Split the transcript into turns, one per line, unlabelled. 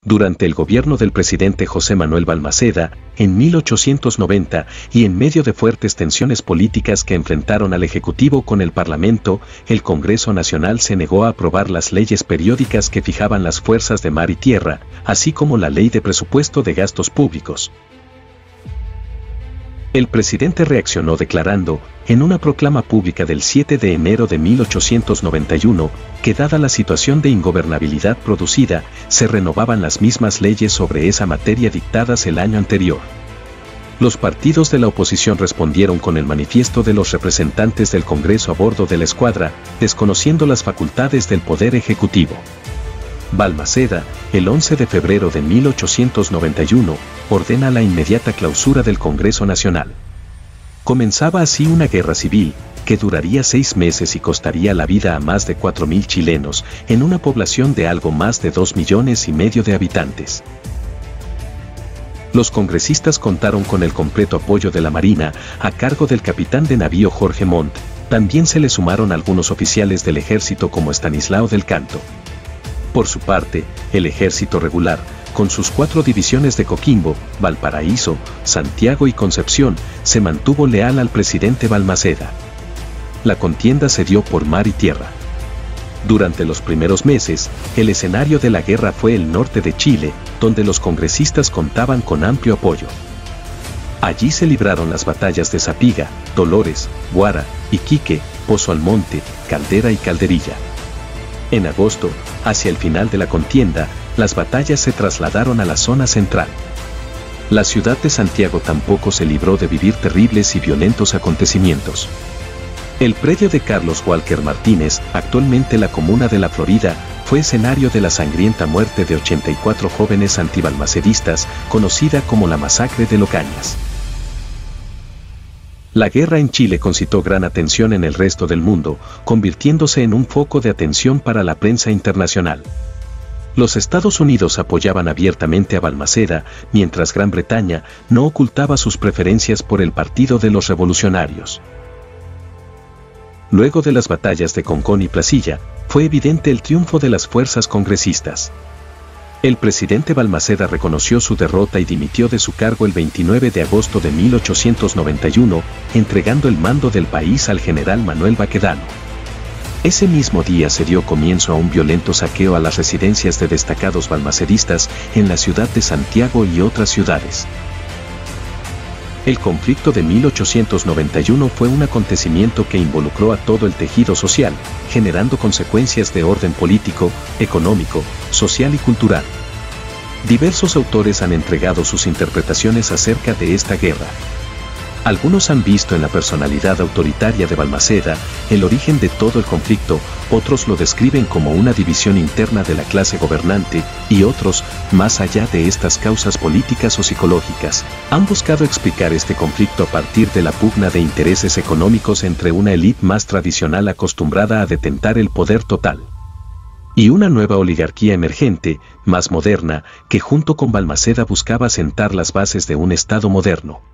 Durante el gobierno del presidente José Manuel Balmaceda, en 1890, y en medio de fuertes tensiones políticas que enfrentaron al Ejecutivo con el Parlamento, el Congreso Nacional se negó a aprobar las leyes periódicas que fijaban las fuerzas de mar y tierra, así como la Ley de Presupuesto de Gastos Públicos. El presidente reaccionó declarando, en una proclama pública del 7 de enero de 1891, que dada la situación de ingobernabilidad producida, se renovaban las mismas leyes sobre esa materia dictadas el año anterior. Los partidos de la oposición respondieron con el manifiesto de los representantes del Congreso a bordo de la escuadra, desconociendo las facultades del Poder Ejecutivo. Balmaceda, el 11 de febrero de 1891, ordena la inmediata clausura del Congreso Nacional. Comenzaba así una guerra civil, que duraría 6 meses y costaría la vida a más de 4.000 chilenos, en una población de algo más de 2,5 millones de habitantes. Los congresistas contaron con el completo apoyo de la Marina, a cargo del capitán de navío Jorge Montt. También se le sumaron algunos oficiales del ejército como Estanislao del Canto. Por su parte, el ejército regular, con sus 4 divisiones de Coquimbo, Valparaíso, Santiago y Concepción, se mantuvo leal al presidente Balmaceda. La contienda se dio por mar y tierra. Durante los primeros meses, el escenario de la guerra fue el norte de Chile, donde los congresistas contaban con amplio apoyo. Allí se libraron las batallas de Zapiga, Dolores, Guara, Iquique, Pozo Almonte, Caldera y Calderilla. En agosto, hacia el final de la contienda, las batallas se trasladaron a la zona central. La ciudad de Santiago tampoco se libró de vivir terribles y violentos acontecimientos. El predio de Carlos Walker Martínez, actualmente la comuna de La Florida, fue escenario de la sangrienta muerte de 84 jóvenes antibalmacedistas, conocida como la Masacre de Locañas. La guerra en Chile concitó gran atención en el resto del mundo, convirtiéndose en un foco de atención para la prensa internacional. Los Estados Unidos apoyaban abiertamente a Balmaceda, mientras Gran Bretaña no ocultaba sus preferencias por el Partido de los Revolucionarios. Luego de las batallas de Concón y Placilla, fue evidente el triunfo de las fuerzas congresistas. El presidente Balmaceda reconoció su derrota y dimitió de su cargo el 29 de agosto de 1891, entregando el mando del país al general Manuel Baquedano. Ese mismo día se dio comienzo a un violento saqueo a las residencias de destacados balmacedistas en la ciudad de Santiago y otras ciudades. El conflicto de 1891 fue un acontecimiento que involucró a todo el tejido social, generando consecuencias de orden político, económico, social y cultural. Diversos autores han entregado sus interpretaciones acerca de esta guerra. Algunos han visto en la personalidad autoritaria de Balmaceda el origen de todo el conflicto, otros lo describen como una división interna de la clase gobernante, y otros, más allá de estas causas políticas o psicológicas, han buscado explicar este conflicto a partir de la pugna de intereses económicos entre una élite más tradicional acostumbrada a detentar el poder total, y una nueva oligarquía emergente, más moderna, que junto con Balmaceda buscaba sentar las bases de un Estado moderno.